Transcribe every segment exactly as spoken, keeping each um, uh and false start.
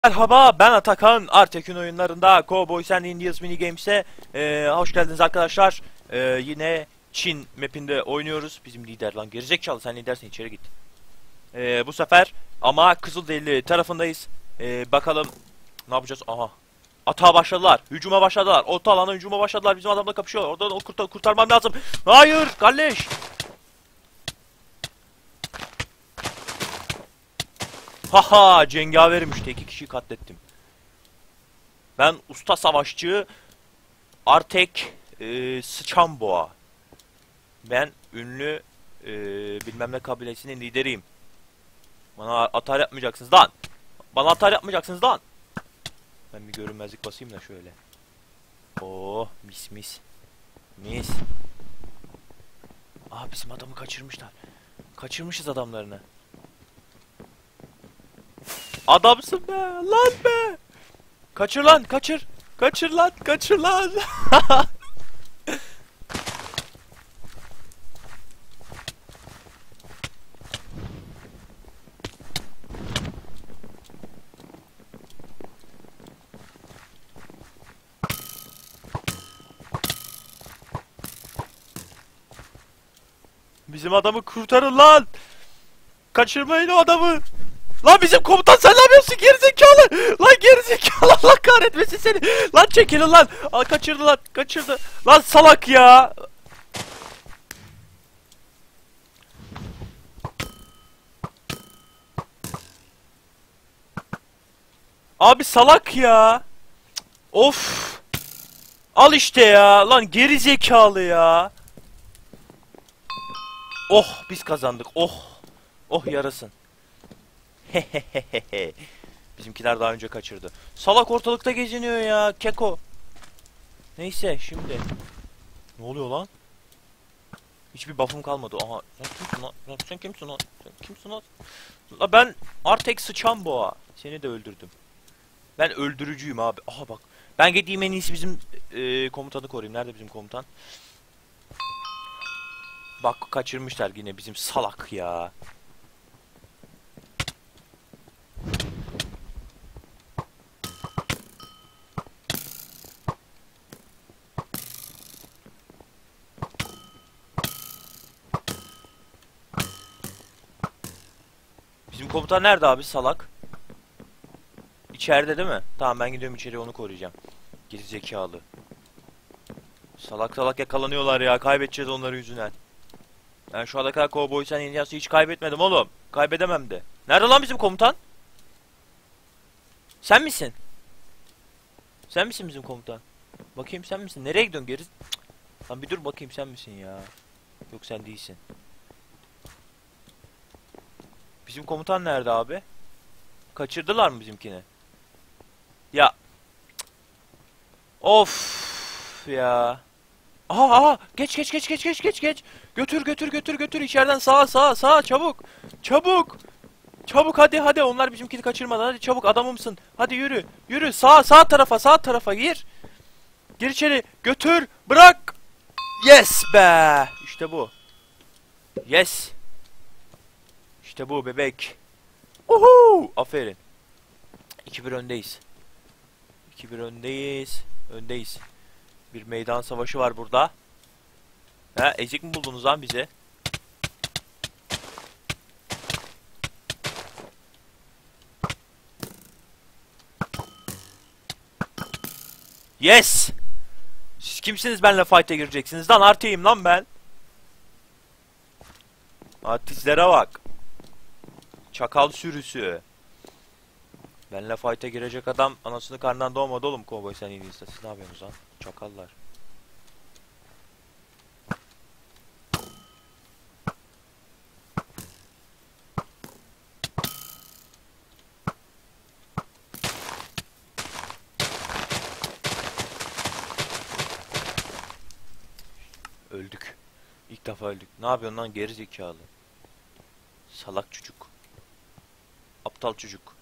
Merhaba, ben Atakan. Artekün oyunlarında Cowboys and Indians mini games'e ee, hoş geldiniz arkadaşlar. Ee, yine Çin map'inde oynuyoruz. Bizim lider lan, gerizekalı, sen lidersin, içeri git. Ee, bu sefer ama Kızılderili tarafındayız. Ee, bakalım ne yapacağız? Aha, atağa başladılar, hücuma başladılar, orta alana hücuma başladılar. Bizim adamla kapışıyor. Oradan kurtar kurtarmam lazım. Hayır kardeş. Haha, cengaverim işte, iki kişiyi katlettim. Ben usta savaşçı Artek e, Sıçan Boğa. Ben ünlü e, bilmem ne kabilesinin lideriyim. Bana atar yapmayacaksınız lan. Bana atar yapmayacaksınız lan. Ben bir görünmezlik basayım da şöyle. Oh, mis mis. Mis. Aa, bizim adamı kaçırmışlar. Kaçırmışız adamlarını. Adamsın be lan be. Kaçır lan, kaçır. Kaçır lan, kaçır lan. Bizim adamı kurtarın lan. Kaçırmayın o adamı. Lan bizim komutan, sen ne yapıyorsun gerizekalı? Lan gerizekalı, Allah kahretmesin seni. Lan çekilin lan. Aa, kaçırdı lan, kaçırdı. Lan salak ya. Abi salak ya. Of. Al işte ya. Lan gerizekalı ya. Oh, biz kazandık. Oh. Oh yarasın. Hehehehe. Bizimkiler daha önce kaçırdı. Salak ortalıkta geziniyor ya. Keko. Neyse şimdi. Ne oluyor lan? Hiçbir buff'um kalmadı. Aha. Sen kimsin lan? Sen kimsin lan? Sen kimsin lan? La ben Artek Sıçan Boğa. Seni de öldürdüm. Ben öldürücüyüm abi. Aha bak. Ben gideyim, en iyisi bizim e, komutanı koruyayım. Nerede bizim komutan? Bak, kaçırmışlar yine bizim salak ya. Bizim komutan nerede abi, salak? İçeride değil mi? Tamam, ben gidiyorum içeriye, onu koruyacağım. Gerizekalı. Salak salak yakalanıyorlar ya. Kaybedeceğiz onları yüzünden. Ben şu ana kadar Cowboys and Indians'ı hiç kaybetmedim oğlum. Kaybedemem de. Nerede lan bizim komutan? Sen misin? Sen misin bizim komutan? Bakayım, sen misin? Nereye gidiyorsun geri? Cık. Lan bir dur bakayım, sen misin ya? Yok, sen değilsin. Bizim komutan nerede abi? Kaçırdılar mı bizimkini? Ya. Of ya. Aha aha, geç geç geç geç geç geç geç. Götür götür götür götür içeriden, sağa sağa sağa, çabuk. Çabuk. Çabuk hadi hadi, onlar bizimkini kaçırmadan, hadi çabuk, adamımsın. Hadi yürü yürü, sağ sağ tarafa, sağ tarafa gir. Gir içeri, götür, bırak. Yes be. İşte bu. Yes. İşte bu bebek. Uhu. Aferin. iki bir öndeyiz. iki bir öndeyiz. Öndeyiz. Bir meydan savaşı var burada. Ha, ezik mi buldunuz lan bizi? Yes! Siz kimsiniz benimle fight'e gireceksiniz lan? Artiyim lan ben. Artistlere bak. Çakal sürüsü. Benimle fight'e girecek adam anasını karnından doğmadı oğlum, Cowboy sen iyi değilsin. Siz ne yapıyorsunuz lan? Çakallar. Öldük. İlk defa öldük. Ne yapıyorsun lan geri zekalı? Salak çocuk. Aptal çocuk.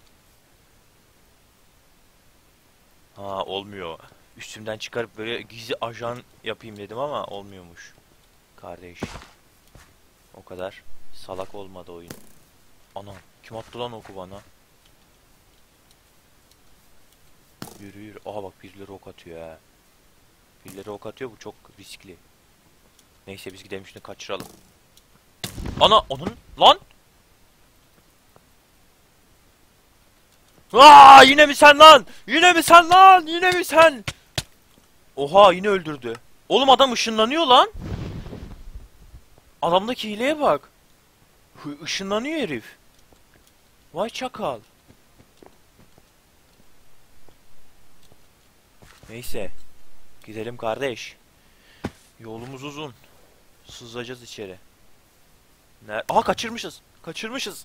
Ha, olmuyor. Üstümden çıkarıp böyle gizli ajan yapayım dedim ama olmuyormuş. Kardeş. O kadar salak olmadı oyun. Ana, kim attı lan oku bana? Yürü yürü. Aha bak birileri ok atıyor ha. Birileri ok atıyor, bu çok riskli. Neyse biz gidelim şunu kaçıralım. Ana onun lan. Aa yine mi sen lan? Yine mi sen lan? Yine mi sen? Oha yine öldürdü. Oğlum adam ışınlanıyor lan. Adamdaki hileye bak. Hı, ışınlanıyor herif. Vay çakal. Neyse. Gidelim kardeş. Yolumuz uzun. Sızacağız içeri. Ner Aha kaçırmışız. Kaçırmışız.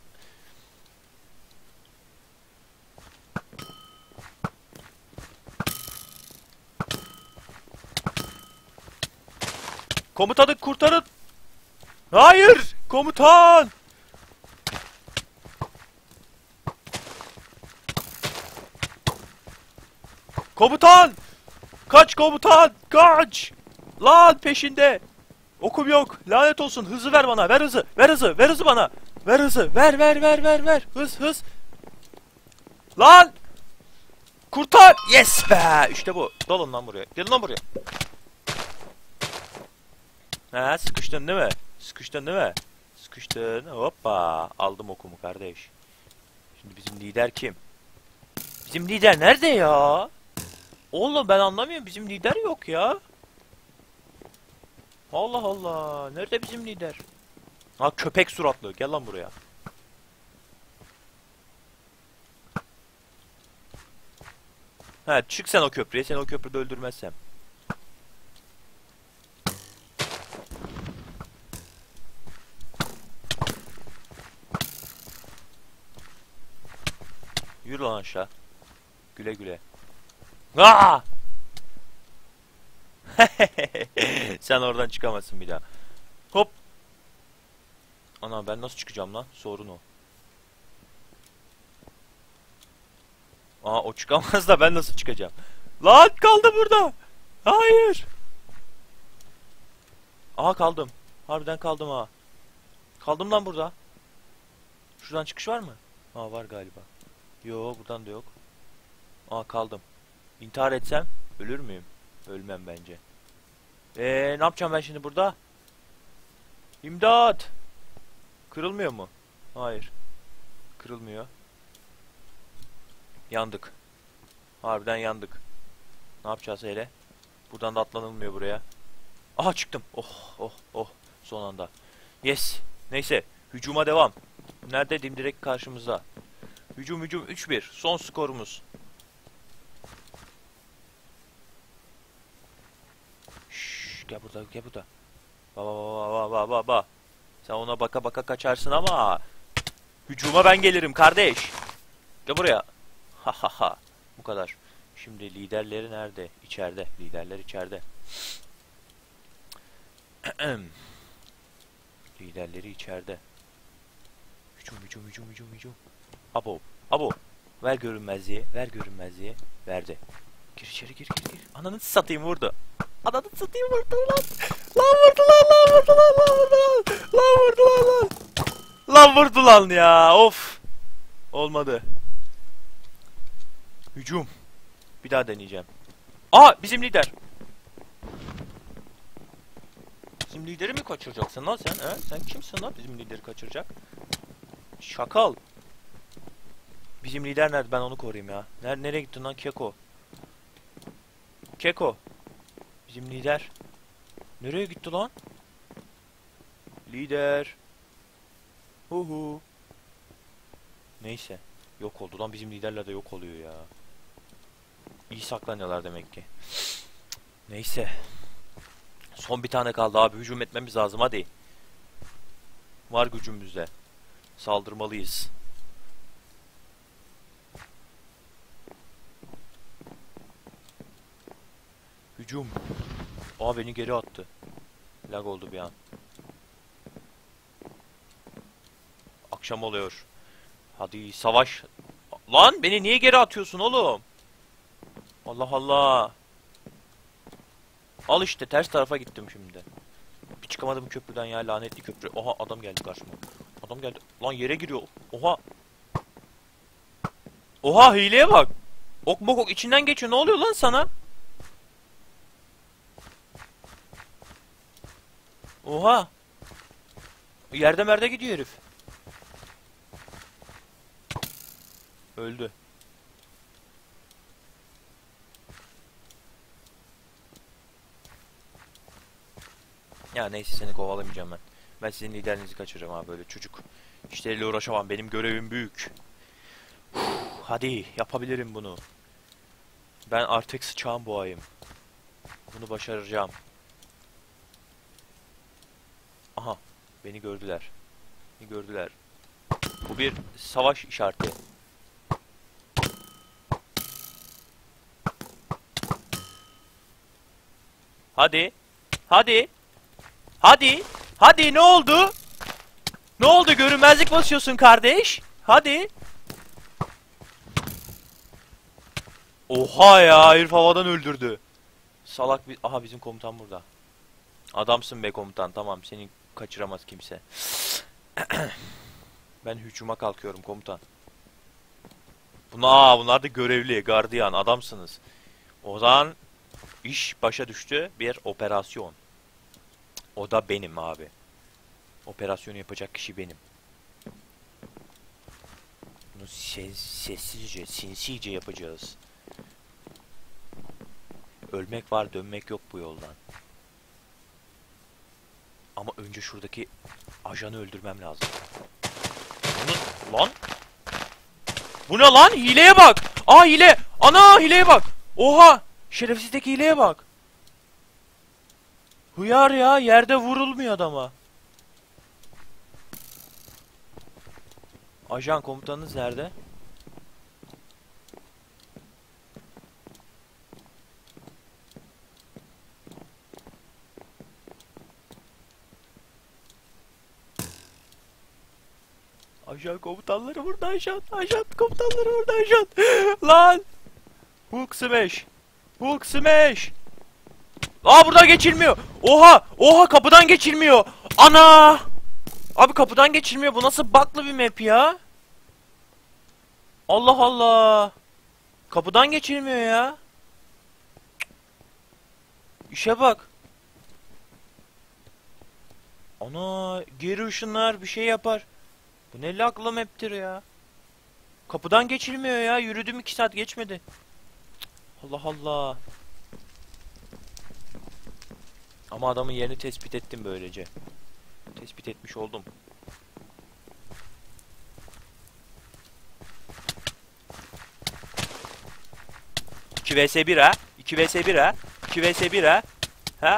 Komutanı kurtarın. Hayır. Komutan. Komutan. Kaç komutan. Kaç. Lan peşinde. Okum yok. Lanet olsun. Hızı ver bana. Ver hızı. Ver hızı. Ver hızı bana. Ver hızı. Ver ver ver ver ver. Hız hız. Lan. Kurtar. Yes be. İşte bu. Dalın lan buraya. Gelin lan buraya. Ha sıkıştın değil mi? Sıkıştın değil mi? Sıkıştın. Hoppa. Aldım okumu kardeş. Şimdi bizim lider kim? Bizim lider nerede ya? Oğlum ben anlamıyorum. Bizim lider yok ya. Allah Allah. Nerede bizim lider? Ha köpek suratlı. Gel lan buraya. Ha çık sen o köprüye. Seni o köprüde öldürmezsem. Yürü lan aşağı. Güle güle. Aa! Sen oradan çıkamazsın bir daha. Hop. Ana ben nasıl çıkacağım lan? Sorun o. Aa o çıkamaz da ben nasıl çıkacağım? Lan kaldı burada. Hayır. Aha kaldım. Harbiden kaldım ha. Kaldım lan burada. Şuradan çıkış var mı? Aa var galiba. Yo buradan da yok. Aa kaldım. İntihar etsem ölür müyüm? Ölmem bence. Eee ne yapacağım ben şimdi burada? İmdat. Kırılmıyor mu? Hayır. Kırılmıyor. Yandık. Harbiden yandık. Ne yapacağız hele? Buradan da atlanılmıyor buraya. Aha çıktım. Oh oh oh. Son anda. Yes. Neyse. Hücuma devam. Nerede? Dimdirek karşımızda. Hücum hücum üç bir. Son skorumuz. Şşş, gel burada gel burada. Ba ba ba ba ba ba ba. Sen ona baka baka kaçarsın ama hücuma ben gelirim kardeş. Gel buraya. Ha ha ha. Bu kadar. Şimdi liderleri nerede? İçeride. Liderler içeride. Liderleri içeride. Hücum hücum hücum hücum hücum. Abo. Abo. Ver görünmezliği. Ver görünmezliği. Verdi. Gir içeri gir gir gir. Ananı satayım vurdu. Ananı satayım vurdu lan. Lan vurdu lan lan vurdu lan lan vurdu lan. Lan vurdu lan lan. Lan vurdu lan ya. Of. Olmadı. Hücum. Bir daha deneyeceğim. Aa bizim lider. Bizim lideri mi kaçıracaksın lan sen? He? Sen kimsin lan bizim lideri kaçıracak? Şakal. Bizim lider nerede? Ben onu koruyayım ya. Nerede, nereye gittin lan Keko? Keko. Bizim lider. Nereye gitti lan? Lider. Huhu. Neyse. Yok oldu lan, bizim liderler de yok oluyor ya. İyi saklanıyorlar demek ki. Neyse. Son bir tane kaldı abi. Hücum etmemiz lazım hadi. Var gücümüzde. Saldırmalıyız. Hücum. Aa beni geri attı. Lag oldu bir an. Akşam oluyor. Hadi savaş. Lan beni niye geri atıyorsun oğlum? Allah Allah. Al işte ters tarafa gittim şimdi. Bir çıkamadım köprüden ya, lanetli köprü. Oha adam geldi karşıma. Adam geldi. Lan yere giriyor. Oha. Oha hileye bak. Ok mok ok içinden geçiyor. Ne oluyor lan sana? Oha. Yerde merde gidiyor herif. Öldü. Ya neyse, seni kovalamayacağım ben. Ben sizin liderinizi kaçıracağım abi, böyle çocuk. İşleriyle uğraşamam, benim görevim büyük. Uf, hadi yapabilirim bunu. Ben artık sıçağın boğayım. Bunu başaracağım. Aha, beni gördüler. Beni gördüler. Bu bir savaş işareti. Hadi. Hadi. Hadi. Hadi, ne oldu? Ne oldu, görünmezlik basıyorsun kardeş? Hadi. Oha ya, herif havadan öldürdü. Salak bir... Aha, bizim komutan burada. Adamsın be komutan, tamam, seni kaçıramaz kimse. Ben hücuma kalkıyorum komutan. Buna, bunlar da görevli, gardiyan, adamsınız. O zaman iş başa düştü, bir operasyon. O da benim abi. Operasyonu yapacak kişi benim. Bunu ses, sessizce, sinsice yapacağız. Ölmek var, dönmek yok bu yoldan. Ama önce şuradaki ajanı öldürmem lazım. Bunu, lan? Bu ne lan? Hileye bak! Aa, hile! Ana, hileye bak! Oha! Şerefsizdeki hileye bak! Hıyar ya, yerde vurulmuyor adama. Ajan, komutanınız nerede? Ajan komutanları burada, ajan. Ajan komutanları burada, ajan. Lan! Hulk smash! Hulk smash! Aa, buradan geçilmiyor. Oha! Oha, kapıdan geçilmiyor. Ana! Abi, kapıdan geçilmiyor. Bu nasıl bug'lı bir map ya? Allah Allah! Kapıdan geçilmiyor ya. İşe bak. Ana, geri ışınlar bir şey yapar. Bu ne laglı map'tir ya. Kapıdan geçilmiyor ya. Yürüdüm iki saat, geçmedi. Allah Allah. Ama adamın yerini tespit ettim böylece. Tespit etmiş oldum. iki vs bir ha. iki vs bir ha. iki vs bir ha. Ha?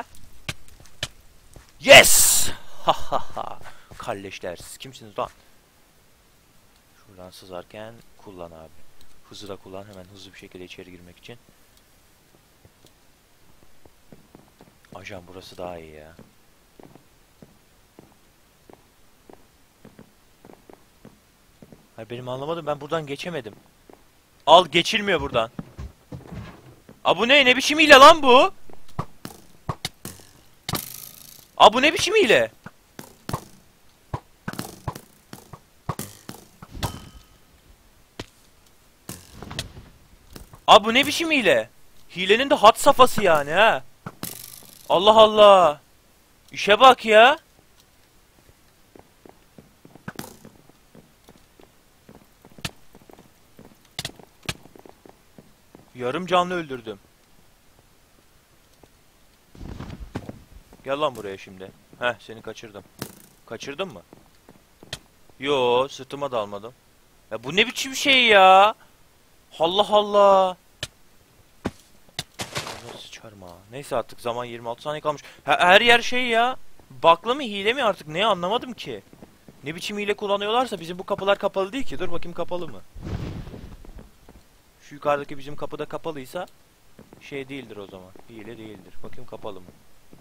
Yes! Ha ha ha. Kalleşler, siz kimsiniz lan? Şuradan sızarken kullan abi. Hızı da kullan, hemen hızlı bir şekilde içeri girmek için. Ajan, burası daha iyi ya. Hayır, benim anlamadım, ben buradan geçemedim. Al, geçilmiyor buradan. Aa, bu ne? Ne biçim hile lan bu? Aa, bu ne biçim hile? Aa, bu ne biçim hile? Hilenin de had safhası yani ha. Allah Allah. İşe bak ya. Yarım canlı öldürdüm. Gel lan buraya şimdi. Heh, seni kaçırdım. Kaçırdın mı? Yo, sırtıma da almadım. Ya bu ne biçim şey ya? Allah Allah. Sıçarım ha. Neyse, artık zaman yirmi altı saniye kalmış. Her, her yer şey ya. Bakla mı, hile mi artık, ne anlamadım ki. Ne biçim hile kullanıyorlarsa, bizim bu kapılar kapalı değil ki. Dur bakayım, kapalı mı? Şu yukarıdaki bizim kapıda kapalıysa şey değildir o zaman. Hile değildir. Bakayım, kapalı mı?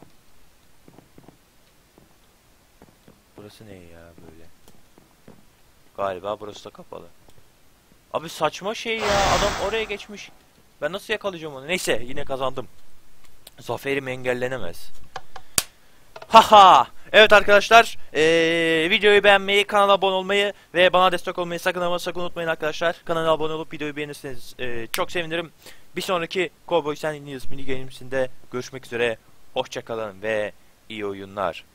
Burası ne ya böyle? Galiba burası da kapalı. Abi saçma şey ya. Adam oraya geçmiş. Ben nasıl yakalayacağım onu? Neyse, yine kazandım. Zaferim engellenemez. Haha! Evet arkadaşlar, eee, videoyu beğenmeyi, kanala abone olmayı ve bana destek olmayı sakın ama sakın unutmayın arkadaşlar. Kanala abone olup videoyu beğenirseniz eee, çok sevinirim. Bir sonraki Cowboys and Indians mini games'inde görüşmek üzere. Hoşçakalın ve iyi oyunlar.